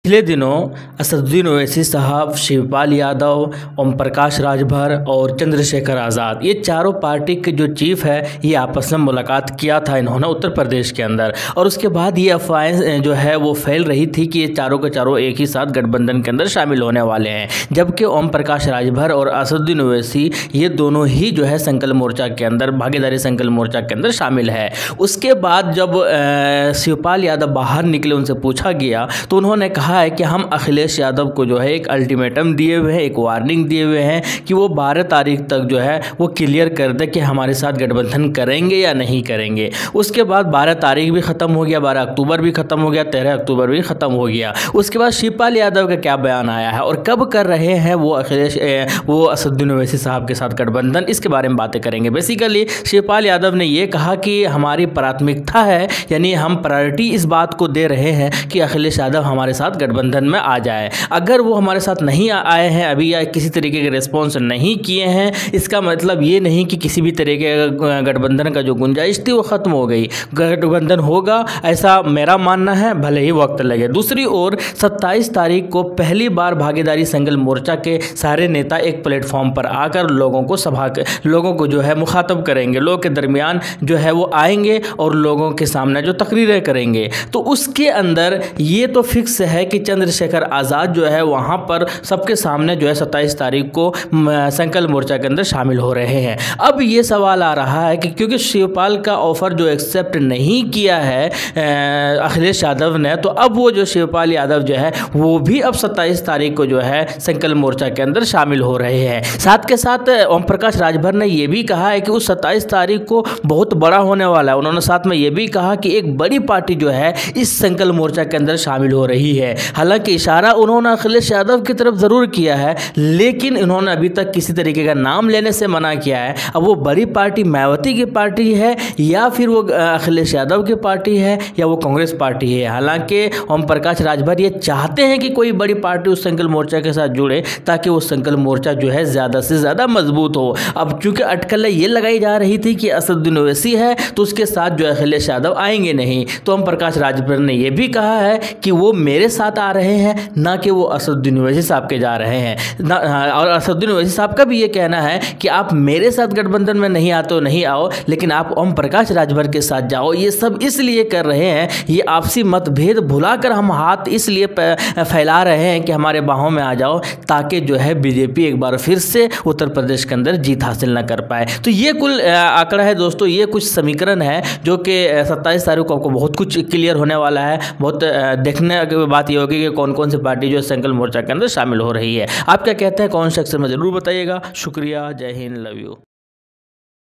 पिछले दिनों असदुद्दीन ओवैसी साहब, शिवपाल यादव, ओम प्रकाश राजभर और चंद्रशेखर आज़ाद, ये चारों पार्टी के जो चीफ है ये आपस में मुलाकात किया था इन्होंने उत्तर प्रदेश के अंदर। और उसके बाद ये अफवाहें जो है वो फैल रही थी कि ये चारों के चारों एक ही साथ गठबंधन के अंदर शामिल होने वाले हैं, जबकि ओम प्रकाश राजभर और असदुद्दीन ओवैसी ये दोनों ही जो है संकल्प मोर्चा के अंदर, भागीदारी संकल्प मोर्चा के अंदर शामिल है। उसके बाद जब शिवपाल यादव बाहर निकले, उनसे पूछा गया तो उन्होंने कहा है कि हम अखिलेश यादव को जो है एक अल्टीमेटम दिए हुए हैं, एक वार्निंग दिए हुए हैं कि वो 12 तारीख तक जो है वो क्लियर कर दे कि हमारे साथ गठबंधन करेंगे या नहीं करेंगे। उसके बाद 12 तारीख भी ख़त्म हो गया, 12 अक्टूबर भी ख़त्म हो गया, 13 अक्टूबर भी ख़त्म हो गया। उसके बाद शिवपाल यादव का क्या बयान आया है और कब कर रहे हैं वो असदुद्दीन ओवैसी साहब के साथ गठबंधन, इसके बारे में बातें करेंगे। बेसिकली शिवपाल यादव ने ये कहा कि हमारी प्राथमिकता है, यानी हम प्रायोरिटी इस बात को दे रहे हैं कि अखिलेश यादव हमारे साथ गठबंधन में आ जाए। अगर वो हमारे साथ नहीं आए हैं अभी या किसी तरीके के रिस्पॉन्स नहीं किए हैं, इसका मतलब ये नहीं कि किसी भी तरीके का गठबंधन का जो गुंजाइश थी वो ख़त्म हो गई। गठबंधन होगा ऐसा मेरा मानना है, भले ही वक्त लगे। दूसरी ओर 27 तारीख को पहली बार भागीदारी संकल्प मोर्चा के सारे नेता एक प्लेटफॉर्म पर आकर लोगों को जो है मुखातब करेंगे, लोगों के दरमियान जो है वो आएंगे और लोगों के सामने जो तकरीरें करेंगे। तो उसके अंदर ये तो फिक्स है कि चंद्रशेखर आज़ाद जो है वहाँ पर सबके सामने जो है 27 तारीख को संकल्प मोर्चा के अंदर शामिल हो रहे हैं। अब ये सवाल आ रहा है कि क्योंकि शिवपाल का ऑफर जो एक्सेप्ट नहीं किया है अखिलेश यादव ने, तो अब वो जो शिवपाल यादव जो है वो भी अब 27 तारीख को जो है संकल्प मोर्चा के अंदर शामिल हो रहे हैं। साथ के साथ ओम प्रकाश राजभर ने यह भी कहा है कि उस 27 तारीख को बहुत बड़ा होने वाला है। उन्होंने साथ में ये भी कहा कि एक बड़ी पार्टी जो है इस संकल्प मोर्चा के अंदर शामिल हो रही है। हालांकि इशारा उन्होंने अखिलेश यादव की तरफ ज़रूर किया है, लेकिन इन्होंने अभी तक किसी तरीके का नाम लेने से मना किया है। अब वो बड़ी पार्टी मायावती की पार्टी है या फिर वो अखिलेश यादव की पार्टी है या वो कांग्रेस पार्टी है। हालांकि ओम प्रकाश राजभर ये चाहते हैं कि कोई बड़ी पार्टी उस संकल्प मोर्चा के साथ जुड़े ताकि वो संकल्प मोर्चा जो है ज़्यादा से ज़्यादा मजबूत हो। अब चूंकि अटकलें ये लगाई जा रही थी कि असदुद्दीन ओवैसी है तो उसके साथ जो अखिलेश यादव आएंगे नहीं, तो ओम प्रकाश राजभर ने यह भी कहा है कि वो मेरे साथ आ रहे हैं, ना कि वो असदुद्दीन ओवैसी साहब के जा रहे हैं। और असदुद्दीन ओवैसी साहब का भी ये कहना है कि आप मेरे साथ गठबंधन में नहीं आते हो नहीं आओ, लेकिन आप ओम प्रकाश राजभर के साथ जाओ। ये सब इसलिए कर रहे हैं, ये आपसी मतभेद भुलाकर हम हाथ इसलिए फैला रहे हैं कि हमारे बाहों में आ जाओ, ताकि जो है बीजेपी एक बार फिर से उत्तर प्रदेश के अंदर जीत हासिल ना कर पाए। तो ये कुल आंकड़ा है दोस्तों, ये कुछ समीकरण है जो कि 27 तारीख को आपको बहुत कुछ क्लियर होने वाला है। बहुत देखने की बात ये होगी कि कौन कौन सी पार्टी जो संकल्प मोर्चा के अंदर शामिल हो रही है। आप क्या कहते हैं कमेंट सेक्शन में ज़रूर बताइएगा। शुक्रिया, जय हिंद, लव यू।